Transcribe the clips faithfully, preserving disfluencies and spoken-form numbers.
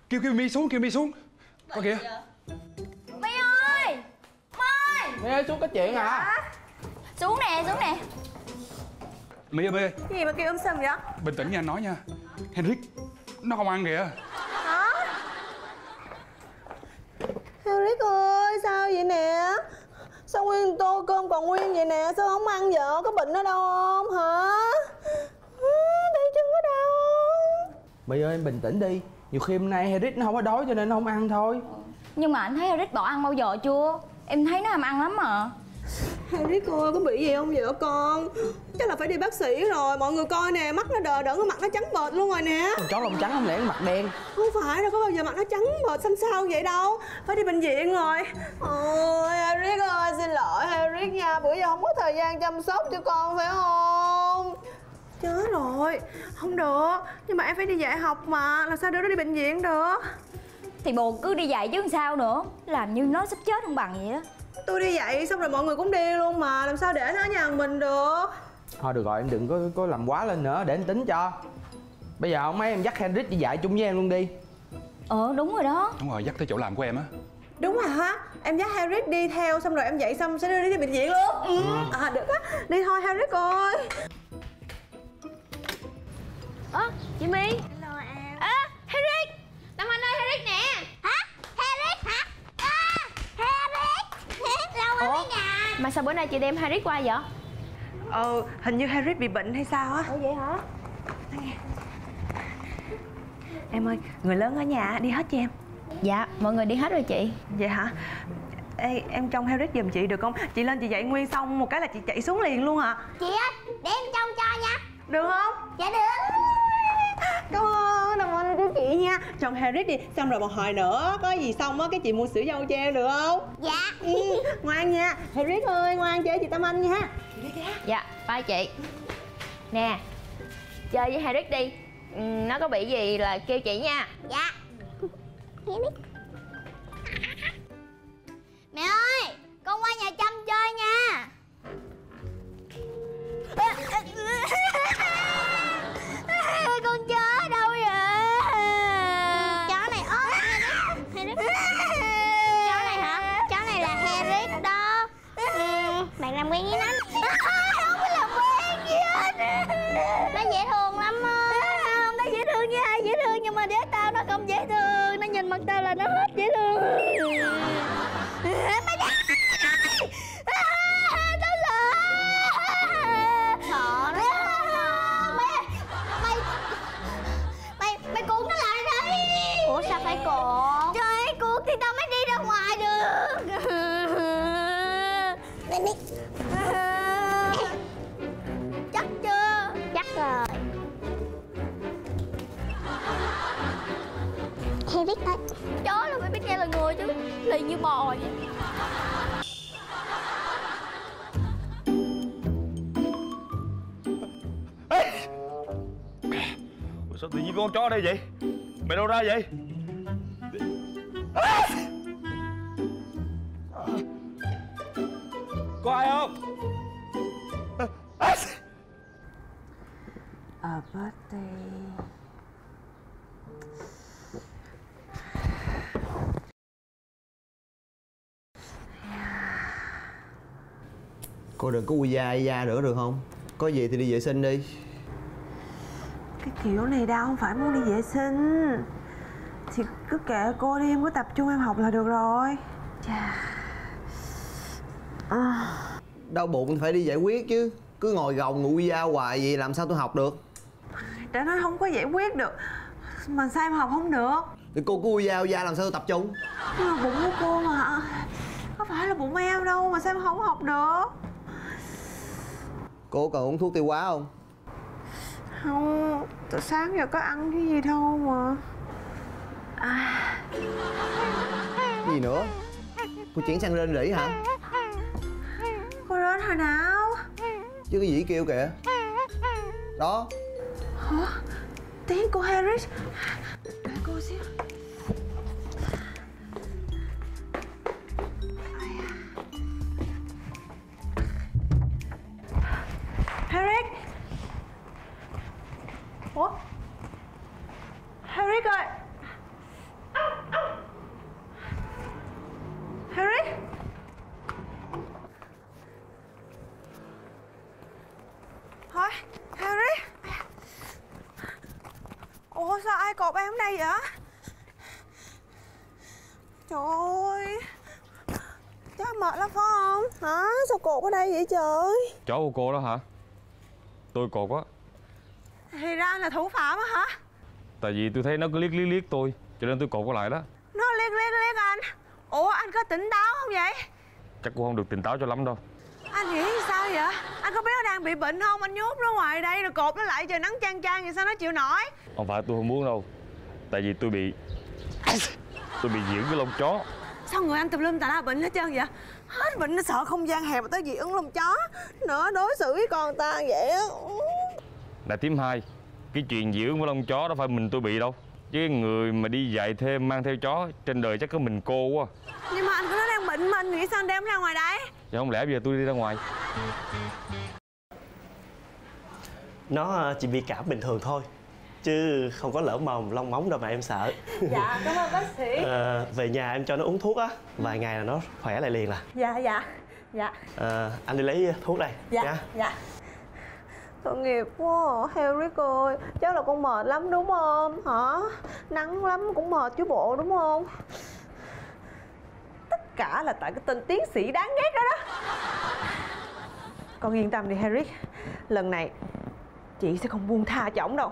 Kêu kêu My xuống, kêu My xuống. Coi kìa. My ơi! My! My ơi, xuống có chuyện hả? Xuống nè, xuống nè. My ơi, My ơi. Cái gì mà kêu um sùm vậy? Bình tĩnh nha, anh nói nha. Henrik nó không ăn kìa. Hả? Henrik ơi, sao vậy nè? Sao nguyên tô cơm còn nguyên vậy nè? Sao không ăn vậy? Có bệnh ở đâu không hả? Tay chân có đau không? My ơi, em bình tĩnh đi. Nhiều khi hôm nay Henrik nó không có đói cho nên nó không ăn thôi. Nhưng mà anh thấy Henrik bỏ ăn bao giờ chưa? Em thấy nó ham ăn lắm mà. Henrik ơi, có bị gì không vậy con? Chắc là phải đi bác sĩ rồi. Mọi người coi nè, mắt nó đờ đẫn, cái mặt nó trắng bệch luôn rồi nè. Con chó lông trắng không lẽ mặt đen? Không phải đâu, có bao giờ mặt nó trắng bệch xanh xao vậy đâu. Phải đi bệnh viện rồi. Ôi Henrik ơi, xin lỗi Henrik nha. Bữa giờ không có thời gian chăm sóc cho con phải không? Chết rồi, không được. Nhưng mà em phải đi dạy học mà, làm sao đưa nó đi bệnh viện được? Thì bồ cứ đi dạy chứ sao nữa. Làm như nó sắp chết không bằng vậy đó. Tôi đi dạy xong rồi mọi người cũng đi luôn mà, làm sao để nó ở nhà mình được? Thôi được rồi, em đừng có có làm quá lên nữa, để em tính cho. Bây giờ không mấy em dắt Henrik đi dạy chung với em luôn đi. Ờ đúng rồi đó. Đúng rồi, dắt tới chỗ làm của em á. Đúng rồi hả? Em dắt Henrik đi theo xong rồi em dạy xong sẽ đưa đi bệnh viện luôn. Ừ. À được á, đi thôi Henrik ơi. Ơ, à, chị My. Hello em. À, Henrik. Tâm Anh ơi, Henrik nè. Hả? Henrik hả? À, Henrik. Lâu mới về nhà. Mà sao bữa nay chị đem Henrik qua vậy? Ờ, hình như Henrik bị bệnh hay sao á. Ủa vậy hả? Em ơi, người lớn ở nhà đi hết cho em. Dạ, mọi người đi hết rồi chị. Vậy hả? Ê, em trông Henrik giùm chị được không? Chị lên chị dạy nguyên xong một cái là chị chạy xuống liền luôn à. Chị ơi, để em trông cho nha. Được không? Dạ được. Cảm ơn, cảm ơn của chị nha. Trông Henrik đi, xong rồi một hồi nữa có gì xong á cái chị mua sữa dâu cho em được không? Dạ. Ừ, ngoan nha. Henrik ơi, ngoan chơi chị Tâm Anh nha. Dạ, bye chị. Nè, chơi với Henrik đi. Ừ, nó có bị gì là kêu chị nha. Dạ. Mẹ ơi, con qua nhà Trâm chơi nha. Con chó đâu vậy? Chó này ốm. Henrik. Chó này hả? Chó này là Henrik đó. Ừ, bạn làm quen với nó. Không có làm quen gì hết. Nó dễ thương lắm á. Không, nó dễ thương với ai dễ thương, nhưng mà để tao nó không dễ thương. Nó nhìn mặt tao là nó hết dễ thương. Mày đã... Tao sợ. Sợ đó. Mày Mày Mày Mày cuốn nó lại đây. Ủa sao phải cuốn? Trời ơi, cuốn thì tao mới đi ra ngoài được. Lên đi. Chắc chưa? Chắc rồi. Henrik ơi. Chó là phải biết nghe lời người chứ. Lì như bò vậy. Ê! Sao tự nhiên con chó ở đây vậy? Mày đâu ra vậy? À! Có ai không? À! A birthday. Cô đừng có ui da ui da nữa được không? Có gì thì đi vệ sinh đi. Cái kiểu này đâu không phải muốn đi vệ sinh. Thì cứ kệ cô đi, em cứ tập trung em học là được rồi. Chà. À. Đau bụng thì phải đi giải quyết chứ. Cứ ngồi gồng ngồi ui da hoài vậy làm sao tôi học được? Đã nói không có giải quyết được, mà sao em học không được? Thì cô cứ ui da ui da làm sao tôi tập trung? Nhưng mà bụng của cô mà. Có phải là bụng em đâu mà sao em không học được? Cô cần uống thuốc tiêu hóa không? Không, từ sáng giờ có ăn cái gì đâu mà. À. Cái gì nữa? Cô chuyển sang rên rỉ hả? Cô đến hồi nào? Chứ cái gì kêu kìa. Đó. Hả? Tiếng của Henrik. Để cô xíu. Henrik. Ủa? Henrik ơi. Ủa sao ai cột em ở đây vậy? Trời ơi, chắc mệt lắm phải không? Hả? Sao cột ở đây vậy trời? Chó của cô đó hả? Tôi cột á. Thì ra anh là thủ phạm á hả? Tại vì tôi thấy nó cứ liếc liếc liếc tôi, cho nên tôi cột nó lại đó. Nó liếc liếc liếc anh. Ủa anh có tỉnh táo không vậy? Chắc cô không được tỉnh táo cho lắm đâu. Anh nghĩ sao vậy? Anh có biết nó đang bị bệnh không? Anh nhốt nó ngoài đây rồi cột nó lại trời nắng chang chang vậy sao nó chịu nổi? Không phải tôi không muốn đâu. Tại vì tôi bị Tôi bị dưỡng cái lông chó. Sao người anh tùm lum tà la bệnh hết trơn vậy? Hết bệnh nó sợ không gian hẹp mà tới dị ứng lông chó. Nữa đối xử với con ta vậy á. Nè Tím Hai, cái chuyện dưỡng với lông chó đó phải mình tôi bị đâu. Chứ cái người mà đi dạy thêm mang theo chó trên đời chắc có mình cô quá. Nhưng mà anh có nói đang bệnh mà anh nghĩ sao anh đem nó ra ngoài đây? Chứ không lẽ bây giờ tôi đi ra ngoài. Nó chỉ bị cảm bình thường thôi, chứ không có lở mồm lông móng đâu mà em sợ. Dạ cảm ơn bác sĩ. À, về nhà em cho nó uống thuốc á, vài ngày là nó khỏe lại liền à. Dạ dạ dạ. À, anh đi lấy thuốc đây. Dạ nha. dạ. Tội nghiệp quá à. Henrik ơi, chắc là con mệt lắm đúng không? Hả? Nắng lắm cũng mệt chứ bộ đúng không? Tất cả là tại cái tên tiến sĩ đáng ghét đó đó. Con yên tâm đi Henrik, lần này chị sẽ không buông tha cho ổng đâu.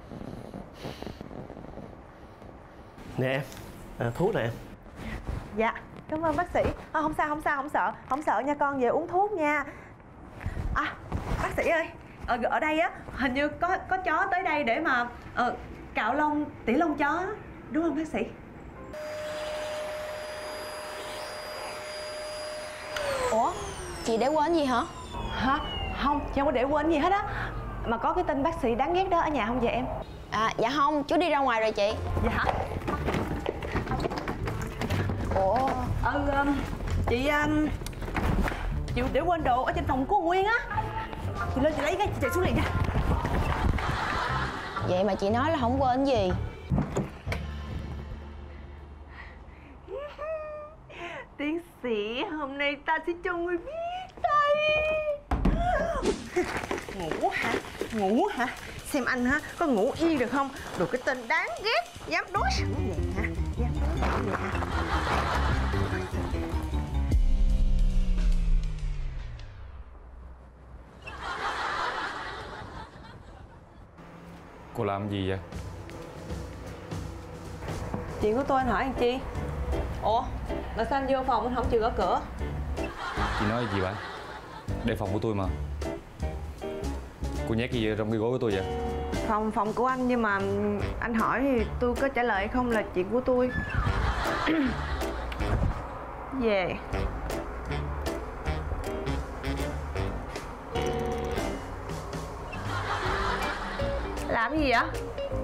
Nè em, à, thuốc nè em. Dạ, cảm ơn bác sĩ. À, không sao, không sao, không sợ, không sợ nha con, về uống thuốc nha. À, bác sĩ ơi, ở, ở đây á, hình như có có chó tới đây để mà uh, cạo lông, tỉa lông chó, đúng không bác sĩ? Ủa, chị để quên gì hả? Hả? Không, chị không có để quên gì hết á. Mà có cái tên bác sĩ đáng ghét đó ở nhà không vậy em? À, dạ không, chú đi ra ngoài rồi chị. Dạ hả? Ủa? Ừ, um, chị um, chị để quên đồ ở trên phòng của Nguyên á. Chị lên chị lấy cái, chị chạy xuống liền nha. Vậy mà chị nói là không quên gì. Tiến sĩ, hôm nay ta sẽ cho người biết đây. Ngủ hả? Ngủ hả? Xem anh ha, có ngủ yên được không? Đồ cái tên đáng ghét, dám đối xử vậy hả? Dám đối xử vậy hả? Cô làm gì vậy? Chuyện của tôi anh hỏi anh chi? Ủa, mà sao anh vô phòng anh không chịu gõ cửa? Chị nói gì vậy? Đây phòng của tôi mà. Cô nhét cái gì trong cái gối của tôi vậy? Phòng phòng của anh nhưng mà anh hỏi thì tôi có trả lời không là chuyện của tôi. Về. Làm gì vậy?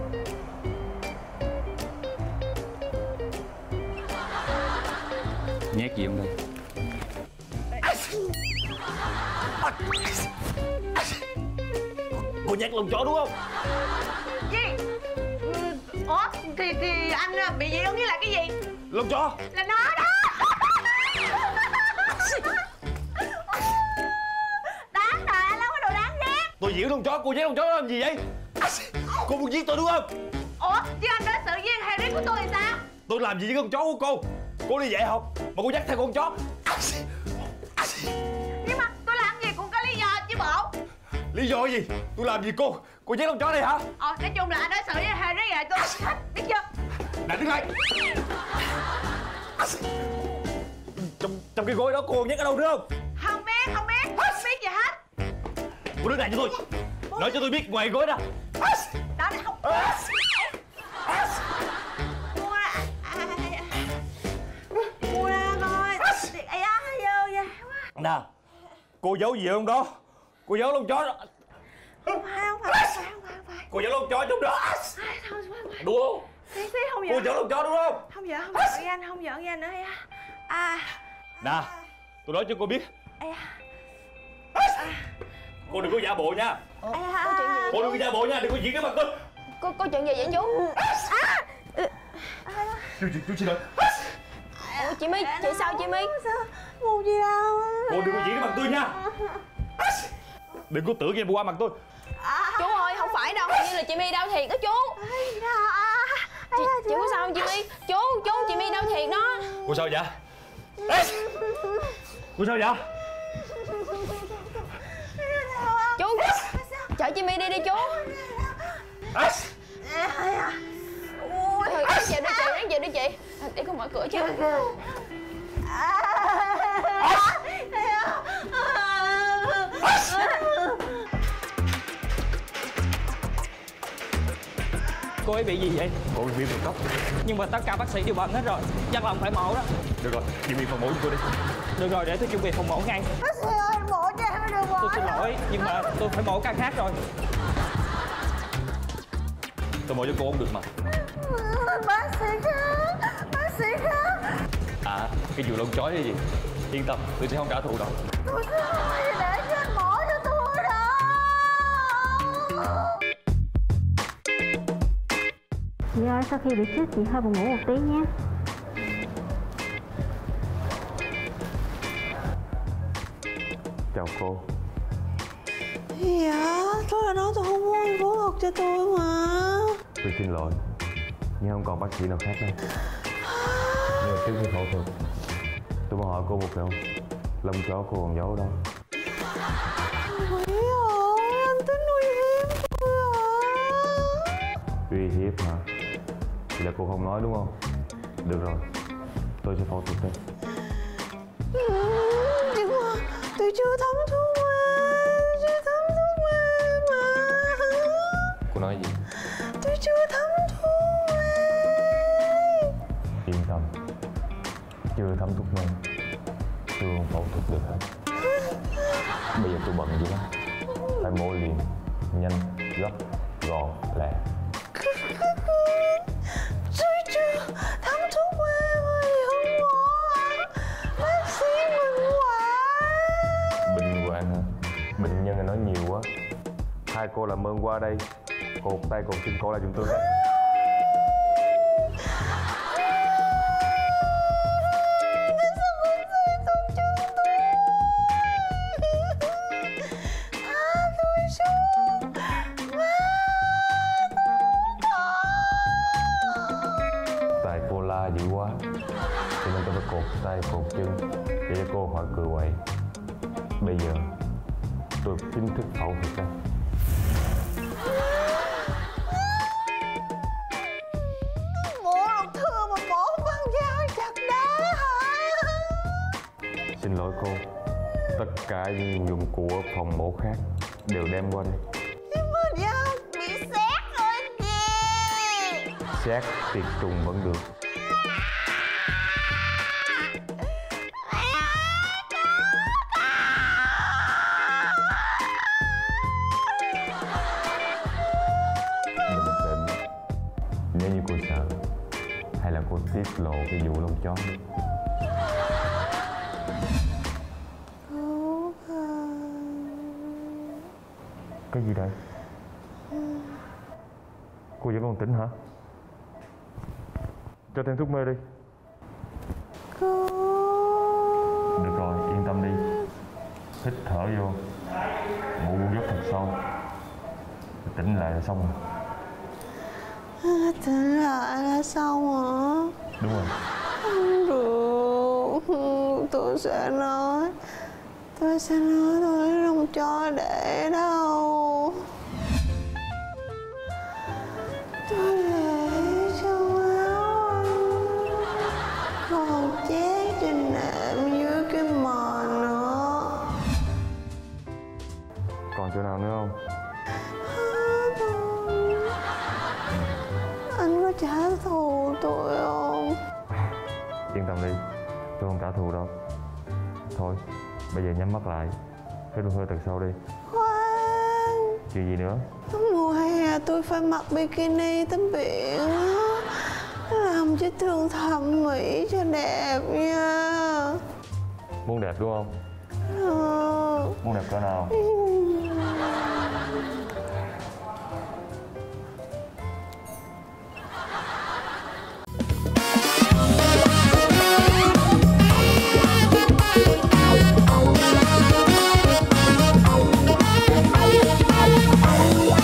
Nhét gì không đây? Cô nhát lông chó đúng không? Gì? Ủa? Thì thì anh bị dị ứng với lại cái gì? Lông chó. Là nó đó. Đáng đời anh lắm, cái đồ đáng ghét. Tôi giễu lông chó, cô nhát lông chó làm gì vậy? Cô muốn giết tôi đúng không? Ủa? Chứ anh đối xử với Henrik của tôi thì sao? Tôi làm gì với con chó của cô? Cô đi dạy học mà cô dắt theo con chó. Nhưng mà tôi làm gì cũng có lý do chứ bộ. Lý do gì? Tôi làm gì cô? Cô nhét con chó này hả? Ờ, nói chung là anh đối xử với Henrik vậy tôi thích, biết chưa? Nè đứng lại. Trong trong cái gối đó cô nhét ở đâu nữa không? Không biết, không biết, không biết gì hết. Cô đứng lại cho tôi. Nói cho tôi biết ngoài gối ra. Đó này không. Mua ra. Mua ra coi. Ây da, vô da quá. Nè, cô giấu gì không đó? Cô giấu lông chó đó. Không phải, không phải, không phải, không phải, không phải. Cô giấu lông chó trong đó. Thôi, thôi, thôi. Đúng không? Xí, xí, không Cô giỡn. giấu lông chó đúng không? Không giỡn, không giỡn với anh, không giỡn với anh nữa. À. Nè, tôi nói cho cô biết. Ây À. Cô đừng có giả bộ nha. Ủa, có chuyện gì vậy? Cô đừng có giả bộ nha, đừng có diễn cái mặt tôi. Có, có chuyện gì vậy chú? Chú, chú, chú xin lỗi. Ủa, chị My, chị sao chị My? Ngu gì đâu. Cô đừng có diễn cái mặt tôi nha. Đừng có tưởng em qua mặt tôi. Chú ơi, không phải phải đâu, hình như là chị My đau thiệt đó chú. Chị, chị có sao không chị My? Chú, chú, chị My đau thiệt đó. Cô sao vậy? Ê! Cô sao vậy? Chú, chở chị My đi đi chú. Ê! Thôi, ráng chịu đi chị, ráng chịu đi chị. Để con mở cửa cho. Cô ấy bị gì vậy? Cô bị viêm ruột cấp. Nhưng mà tất cả bác sĩ đều bận hết rồi, chắc là phải mổ đó. Được rồi, chị bị phòng mổ cho cô đi. Được rồi, để tôi chuẩn bị phòng mổ ngay. Bác sĩ ơi, mổ cho em được mổ. Tôi xin lỗi, nhưng mà tôi phải mổ ca khác rồi. Tôi mổ cho cô không được mà. Bác sĩ khác, bác sĩ khác. À, cái vụ lông chói hay gì? Yên tâm, tôi sẽ không trả thù đâu. Tôi ơi, để cho anh mổ cho tôi đó. Chị ơi, sau khi bị chết chị hơi buồn ngủ một tí nhé. Chào cô. Gì vậy? Tôi đã nói tôi không muốn anh phẫu thuật cho tôi mà. Tôi xin lỗi, nhưng không còn bác sĩ nào khác đâu. Nhưng mà trước khi phẫu thuật, tôi muốn hỏi cô một điều. Lông chó cô còn giấu đâu? Quỷ ơi, anh tính uy hiếp tôi à? Uy hiếp hả? Thì là cô không nói đúng không? Được rồi, tôi sẽ phẫu thuật đây. Ừ, nhưng mà tôi chưa thấm thuốc mê, chưa thấm thuốc mê mà. Cô nói gì? Tôi chưa thấm thuốc mê. Yên tâm, chưa thấm thuốc mê, tôi không phẫu thuật được hết. Bây giờ tôi bận dữ lắm, phải mổ liền, nhanh, gấp, gọn, lẹ. Tôi chưa thấm thuốc mê mà thì không mổ à? Bác sĩ Bình Quang. Bình Quang hả? Bệnh nhân là nói nhiều quá. Hai cô làm ơn qua đây, cột tay cột chân cô lại giùm tôi đấy. Tại cô la dữ quá, cho nên tôi phải cột tay cột chân để cho cô khỏi cựa quậy. Bây giờ tôi chính thức phẫu thuật đây. Mổ độc thừa mà mổ bằng dao chặt đá hả? Xin lỗi cô, tất cả những dụng cụ ở phòng mổ khác đều đem qua đây. Nhưng mà dao bị xét rồi kìa. Xét tiệt trùng vẫn được. Bình tĩnh. Nếu như cô sợ, hay là cô tiết lộ cái vụ lông chó đi. Cái gì đây? Cô vẫn còn tỉnh hả? Cho thêm thuốc mê đi. Được rồi, yên tâm đi. Hít thở vô, ngủ một giấc thật sâu, tỉnh lại là xong rồi. À, tỉnh lại là xong hả? Đúng rồi. Không được. Tôi sẽ nói. Tôi sẽ nói tôi không cho để đâu. Tôi để trong áo anh, còn chét trên nệm dưới cái mền nữa. Còn chỗ nào nữa không? Anh có trả thù tôi không? Yên tâm đi, tôi không trả thù đâu. Thôi, bây giờ nhắm mắt lại, hít một hơi thật sâu đi. Khoan, Chuyện gì nữa? mùa hè tôi phải mặc bikini tắm biển á. Làm cho trường thẩm mỹ cho đẹp nha. Muốn đẹp đúng không? Ừ. Muốn đẹp cỡ nào? Ừ.